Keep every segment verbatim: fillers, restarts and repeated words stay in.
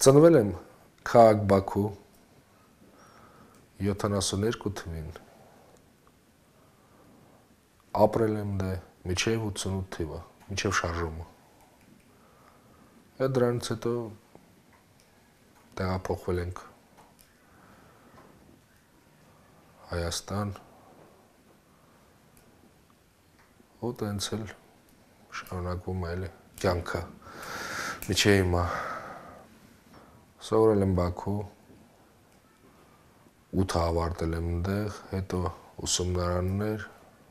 Ծնվել եմ քաղաք Բաքու յոթանասունյոթ թվին։ Ապրել եմ դե մինչև ութսունութ թիվը, մինչև շարժումը։ Այդ դրանից հետո տեղափոխվել ենք Հայաստան, ու տենց էլ շարունակվում այլ կյանքը մինչև հիմա։ Սովորել եմ Բաքու, ութը ավարտել եմ այնտեղ, հետո ուսումնարաններ,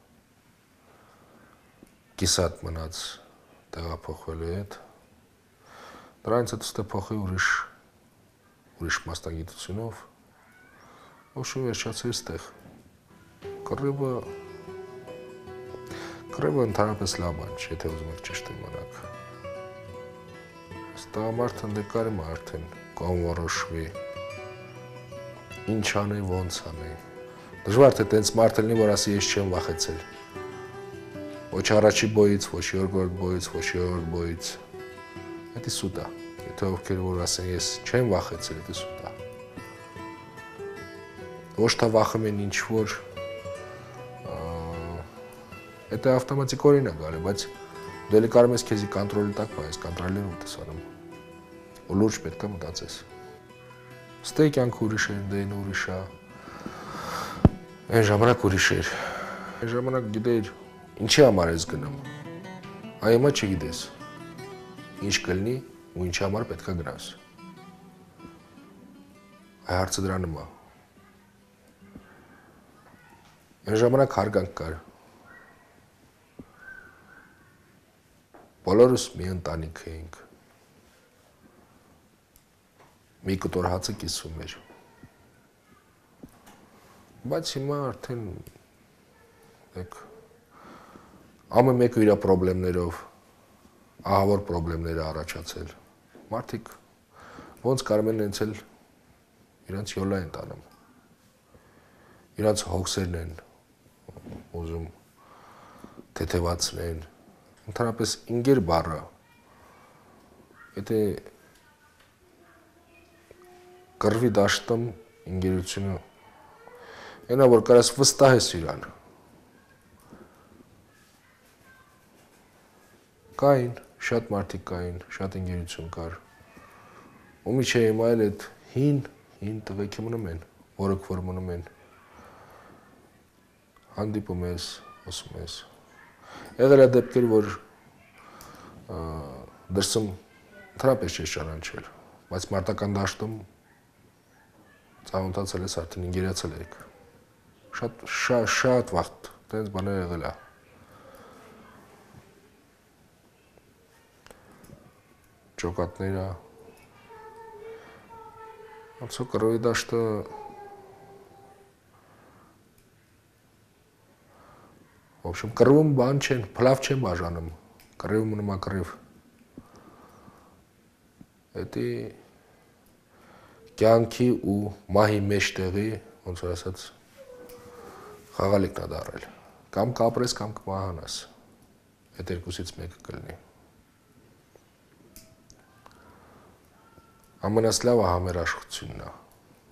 կիսատ մնաց տեղափոխվելու հետ։ Դրանից հետո ստե փոխի ուրիշ ուրիշ մասնագիտությունով, ու վերջացրի ստեղ։ Կռիվը կռիվը ընդհանրապես լավ բան չէ, եթե ուզում եք ճիշտ իմանաք։ Տղամարդը դե կարի արդեն կողմ որոշվի, ինչ անի, ոնց անի։ Դժվար թե տենց մարդ լինի, որ ասի ես չեմ վախեցել։ Ոչ առաջի բոյից, ոչ երկրորդ բոյից, ոչ երրորդ բոյից։ Դա սուտ է։ Եթե ովքեր որ ասեն ես չեմ վախեցել, դա սուտ է։ Ոչ թե վախում են ինչ որ դա ավտոմատիկորեն է գալի, բայց դու էլի կարող ես քեզի կոնտրոլի տակ պահես, կոնտրոլերով դես անում։ Ու լուրջ պետք է մտածես։ Ստե կյանքը ուրիշ էր, դեն ուրիշ է։ Այն ժամանակ ուրիշ էր։ Այն ժամանակ գիտեիր ինչի համար ես գնում։ Այ հիմա չգիտես։ Ինչ կլինի ու ինչի համար պետք է գնաս։ Այ հարցը դրանում է։ Այն ժամանակ հարգանք կար։ Բոլորս մի ընտանիք էինք։ Մի կտոր հացը կիսվում էր։ Բայց հիմա արդեն եք ամեն մեկը իր պրոբլեմներով, ահավոր պրոբլեմները առաջացել։ Մարդիկ ոնց կարող են հենց էլ իրանց յոլա են տանում։ Իրանց հոգսերն են ուզում թեթևացնեն։ Ընդհանրապես ինգեր բառը, եթե կռվի դաշտում ինգերությունը, այնա որ կարաս վստահես իրան։ Կային, շատ մարդիկ կային, շատ ինգերություն կար, ու միջև հիմա էլ այդ հին, հին տղեքի մնում են, որոնք որ մնում են, հանդիպում ես, ասում ես։ Եղել է դեպքեր, որ դրսում ընդհանրապես չես ճանաչել, բայց մարտական դաշտում ծանոթացել ես, արդեն ինգերացել եք։ Շատ շատ շատ վաղ տենց բաներ եղել է։ Ջոկատները, ոնց որ կռվի դաշտը В общем, կռվում բան չեն, փլավ չեն բաժանում, կռիվ մնում է կռիվ։ Դա կյանքի ու մահի մեջտեղի, ոնց որ ասած, խաղալիքն է դառել։ Կամ կապրես, կամ կմահանաս։ Այդ երկուսից մեկը կլինի։ Ամենասլավը համերաշխությունն է,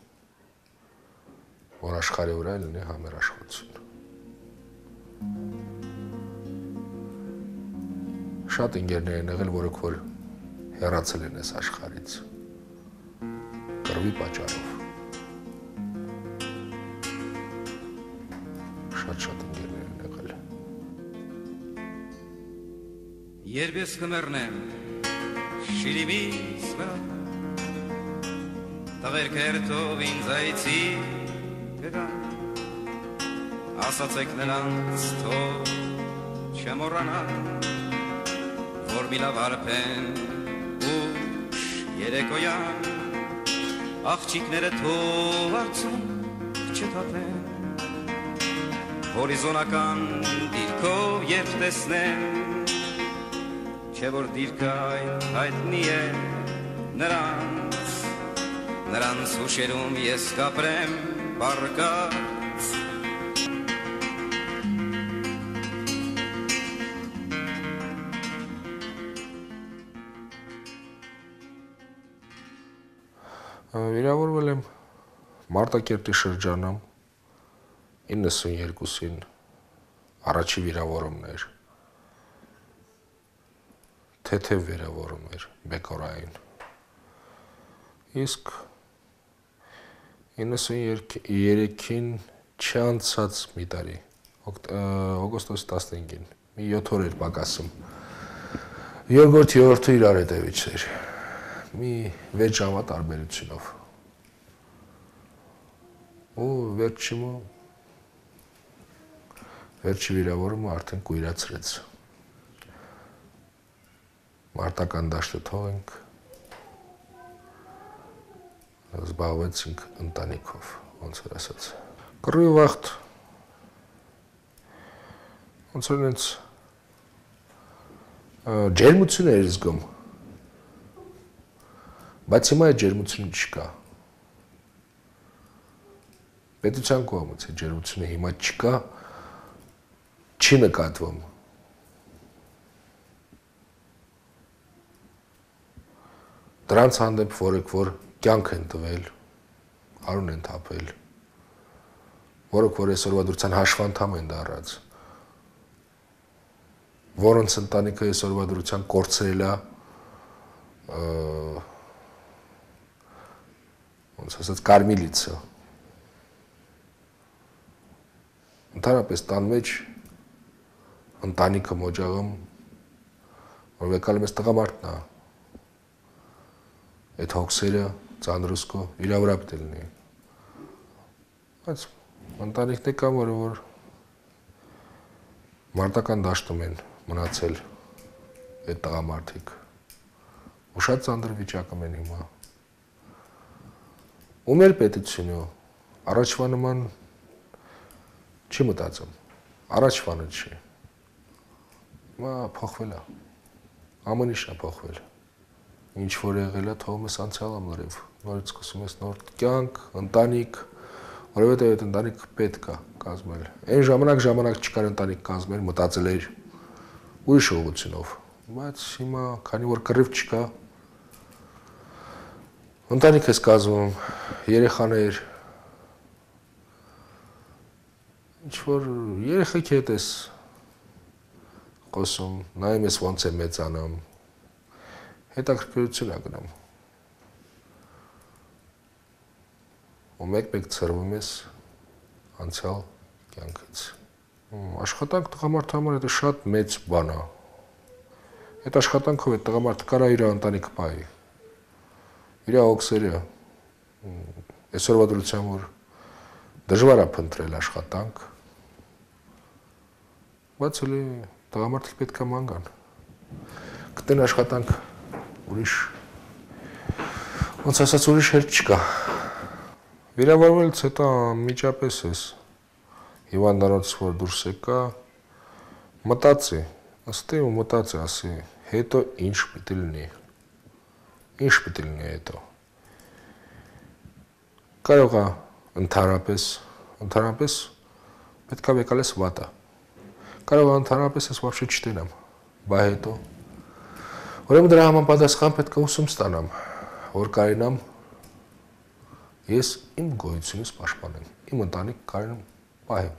որ աշխարհի վրա լինի համերաշխություն։ Շատ ինգերներ են եղել, որոնք որ հեռացել են այս աշխարհից կռվի պատճառով։ Շատ-շատ ինգերներ են եղել։ Երբ ես կմեռնեմ շիրիմից վրա, տղերք հերթով ինձ այցի կգան, ասացեք նրանց թող չմոռանան, որ մի լավ հարբեն ուշ երեկոյան, աղջիկները թող արցունք չթափեն, հորիզոնական դիրքով երբ տեսնեն, չէ որ դիրքը այդ հայտնի է նրանց, նրանց հուշերում ես կապրեմ բարկած։ Վիրավորվել եմ Մարտակերտի շրջանում իննսուններկուսին առաջի վիրավորումն էր, թեթև վիրավորում էր բեկորային, իսկ իննսուներեքին չանցած մի տարի, օգոստոսի տասնհինգին, մի յոթ օր էր պակասում, երկրորդ երրորդը իրար հետևից էր, մի վեց ժամվա տարբերությունով, ու վերջիմը, վերջի վիրավորումը արդեն կույրացրեց, մարտական դաշտը թողենք, զբաղվեցինք ընտանիքով, ոնց որ ասած։ Կռվի վաղտ ոնց որ ինձ ջերմություն էր զգում, բայց հիմա այդ ջերմությունը չկա։ Պետության կողմից այդ ջերմությունը հիմա չկա, չի նկատվում։ Դրանց հանդեպ որեք որ կյանք են տվել, արուն են թափել, որոնք որ այսօրվա դրության հաշվանդամ են դառած, որոնց ընտանիքը այսօրվա դրության կորցրել է, ոնց ասած կարմիլիցը, ընդհանրապես տան մեջ ընտանիքը մոջաղում, որ վեկալում ես տղամարդն է, այդ հոգսերը ծանրուսկո իրա վրա պետք է լինի, բայց ընտանիքներ կան, որը որ մարտական դաշտում են մնացել այդ տղամարդիկ, ու շատ ծանր վիճակում են հիմա, ու մեր պետությունը առաջվա նման չի մտածում, առաջվանը չի, հիմա փոխվել է, ամեն ինչն է փոխվել, ինչ որ եղել է թողում ես անցյալը լրիվ, նորից սկսում ես նոր կյանք, ընտանիք, որովհետև այդ ընտանիք պետք է կազմել, այն ժամանակ ժամանակ չկար ընտանիք կազմել, մտածել էր ուրիշ ուղղությունով, բայց հիմա քանի որ կռիվ չկա, ընտանիք ես կազմում, երեխաներ, ինչ որ երեխեքի հետ ես խոսում, նայում ես ոնց է մեծանում, հետաքրքրություն է գնում, ու մեկ-մեկ ցրվում ես անցյալ կյանքից։ Աշխատանք տղամարդի համար դա շատ մեծ բան է։ Այդ աշխատանքով այդ տղամարդը կարա իր ընտանիքը պահի։ Իր հոգսերը այսօրվա դրությամբ որ դժվար է փնտրել աշխատանք, բայց էլի տղամարդը պետք է ման գան։ Գտեն աշխատանք ուրիշ, ոնց ասած ուրիշ հերթ չկա։ Վիրավորվելուց հետո միջապես ես հիվանդանոցից որ դուրս եկա, մտածի, ըստի ու մտածի, ասի, հետո ինչ պիտի լինի, ինչ պիտի լինի հետո։ Կարող է ընդհանրապես, ընդհանրապես պետք է վեկալես վատը, կարող է ընդհանրապես ես вообще չտենամ, բա հետո։ Ուրեմն դրա համապատասխան պետք է ուսում ստանամ, որ կարենամ ես իմ գոյությունից պաշտպանեմ, իմ ընտանիք կարենամ պահեմ։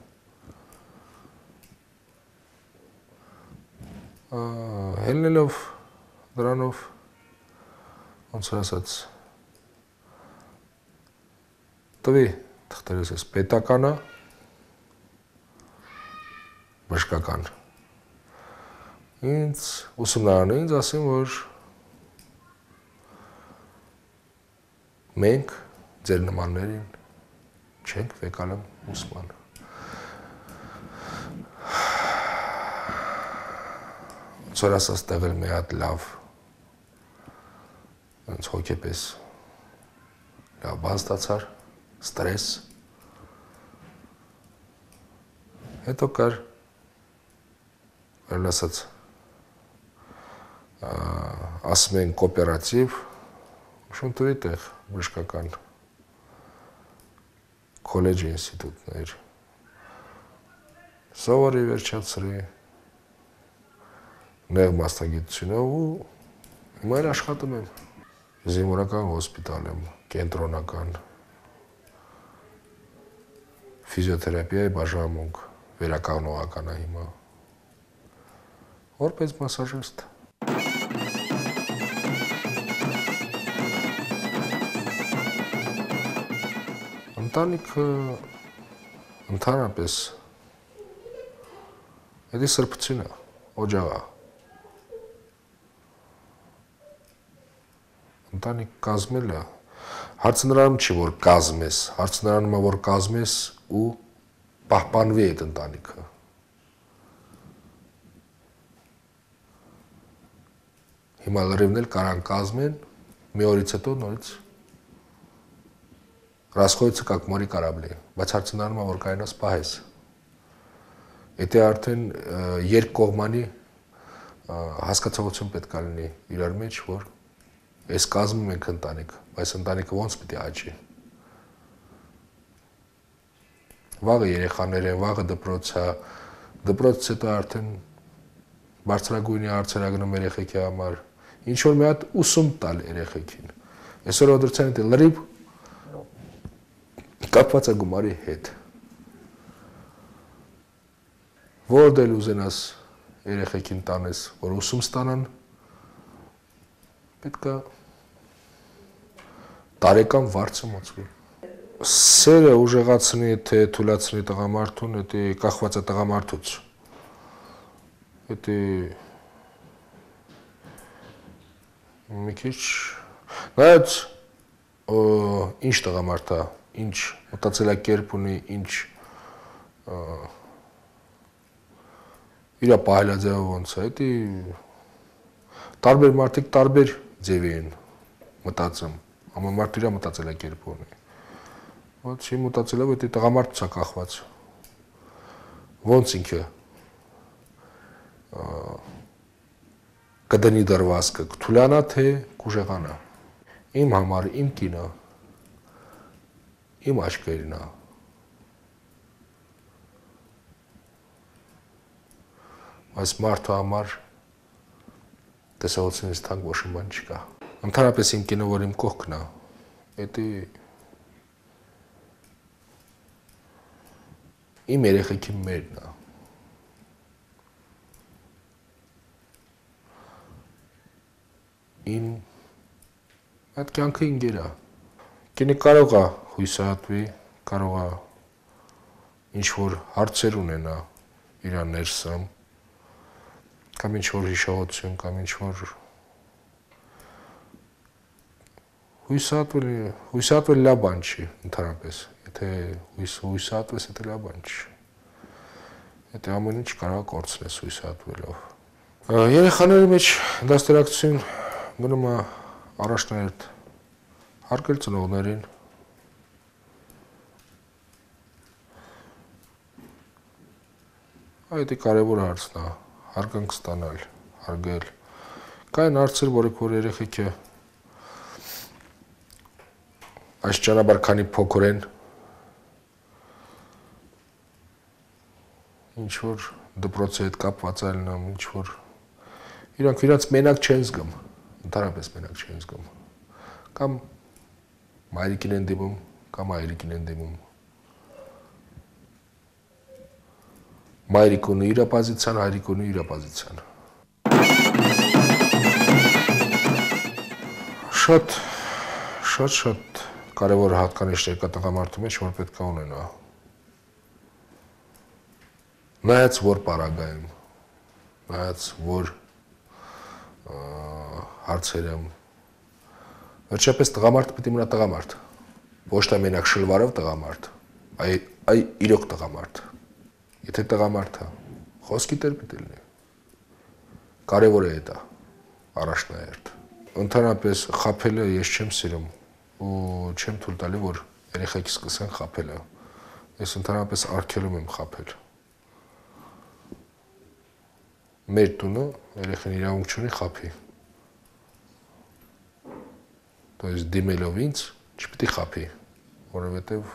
Հելնելով դրանով, ոնց որ ասած, տվի թղթերս ես պետականը, բժշկական, ինձ ուսումնարանը ինձ ասեմ, որ մենք ձեր նմաններին չենք վեկալում ուսման։ Ոնց որ ասած տեղել մի հատ լավ, ոնց հոգեպես լավ բան ստացար, ստրես, հետո կար, որ ասած, ասում են կոոպերատիվ, շունտվի տեղ բժշկական քոլեջի ինստիտուտներ, սովորի վերջացրի, նեղ մասնագիտությունով ու հիմա էլ աշխատում եմ, զինվորական հոսպիտալ եմ, կենտրոնական ֆիզիոթերապիայի բաժանմունք վերականգնողական է հիմա։ Որպես մասաժիստ։ Ընտանիքը ընդհանրապես դա սրբությունն է, օջախը։ Ընտանիք կազմելը հարցը նրանում չի, որ կազմես, հարցը նրանում է, որ կազմես ու պահպանվի այդ ընտանիքը։ Հիմա լրիվն էլ կարան կազմեն, մի օրից հետո նորից расходится как море корабли, բայց հարցը նրանում է, որ կարենաս պահես։ Եթե արդեն երկկողմանի հասկացողություն պետք է լինի իրար մեջ, որ այս կազմում ենք ընտանիք, բայց ընտանիքը ոնց պիտի աճի։ Վաղը երեխաներ են, վաղը դպրոց է, դպրոցից հետո արդեն բարձրագույնի հարցեր ա գնում երեխեքի համար, ինչ որ մի հատ ուսում տալ երեխեքին։ Այսօր դրության հետ լրիվ կապված է գումարի հետ։ Որ դել ուզենաս երեխեքին տանես, որ ուսում ստանան, պետք է տարեկան վարձը մոծվի։ Սերը ուժեղացնի, թե թույլատնի տղամարդուն, դա կախված է տղամարդուց։ Դա մի քիչ նայած ինչ տղամարդ է, ինչ մտածելակերպ ունի, ինչ իր պահելաձևը ոնց է, դա տարբեր մարդիկ տարբեր ձևի են մտածում, ամեն մարդ իր մտածելակերպ ունի։ Ոնց իմ մտածելով դա տղամարդուց է կախված։ Ոնց ինքը կդնի դրվազքը, կթուլանա թե կուժեղանա։ Իմ համար, իմ կինը, իմ աչքերն է։ Այս մարդու համար տեսողությունից թանկ ոչ մի բան չկա։ Ընդհանրապես իմ կինը, որ իմ կողքն է, դա իմ երեխեքի մերն է։ Իմ այդ կյանքը ինգեր է։ Կինը կարող է հույսահատվի, կարող է ինչ-որ հարցեր ունենա իր ներսում, կամ ինչ-որ հիշողություն, կամ ինչ-որ հույսահատվել լավ բան չի, ընդհանրապես, եթե հույսահատվես, դա լավ բան չի, դա ամեն ինչ կարող կորցնես հույսահատվելով։ Երեխաների մեջ դաստիարակություն գնում է առաջնահերթ հարգել ծնողներին, այդ կարևոր հարցն է, հարգանք ստանալ, հարգել։ Կային հարցեր, որոնք որ երեխեքը Ashchanabar քանի փոքր են, ինչ որ դպրոցի հետ կապված ալնում, ինչ որ իրանք իրանք մենակ չեն զգում, ընդհանրապես մենակ չեն զգում, կամ մայրիկին են դիմում, կամ հայրիկին են դիմում, մայրիկ ունի իր պոզիցիան, հայրիկ ունի իր պոզիցիան։ Շատ, շատ, շատ կարևոր հատկանիշներ կա տղամարդու մեջ, որ պետք է ունենա։ Նայած որ պարագայում, նայած որ հարցերում, վերջապես տղամարդը պետք է մնա տղամարդ, ոչ թե մենակ շլվարով տղամարդ, այ իրոք տղամարդ։ Եթե տղամարդ է, խոսքի տեր պետք է լինի։ Կարևոր է դա, առաջնահերթ։ Ընդհանրապես խաբելը ես չեմ սիրում ու չեմ թույլ տալի, որ երեխեքի սկսեն խաբելը։ Ես ընդհանրապես արգելում եմ խաբել։ Մեր տունը երեխան իրավունք չունի խաբի։ То есть դիմելով ինձ չպետք է խաբի, որովհետև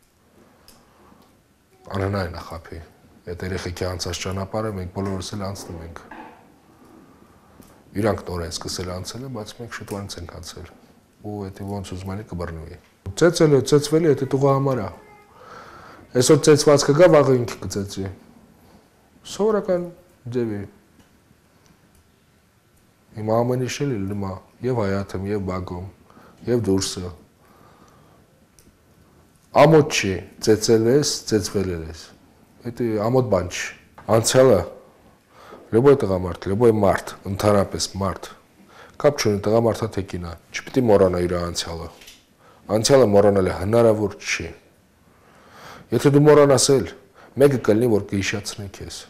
անհնարին է խաբի։ Այդ երեխեքի անցած ճանապարհը մենք բոլորս էլ անցնում ենք։ Իրանք նոր են սկսել անցել, բայց մենք շուտով ենք անցել։ ու էդի ոնց ուզում անի կբռնվի։ Ծեծել է, ծեծվել է, դա տուղա համար է։ Այսօր ծեծվածքը գա, վաղը ինքը կծեծի։ Սովորական ձևի։ Հիմա ամեն ինչ էլ լինում է, եւ Հայաթում, եւ Բագում, եւ դուրսը։ Ամոթ չի, ծեծել ես, ծեծվել ես։ Դա ամոթ բան չի։ Անցյալը լոբոյ տղամարդ, լոբոյ մարդ, ընդհանրապես մարդ։ Կապ չունի տղամարդը թե կինա, չպիտի մոռանա իր անցյալը։ Անցյալը մոռանալը հնարավոր չի։ Եթե դու մոռանաս էլ, մեկը կլինի, որ կհիշացնի քեզ։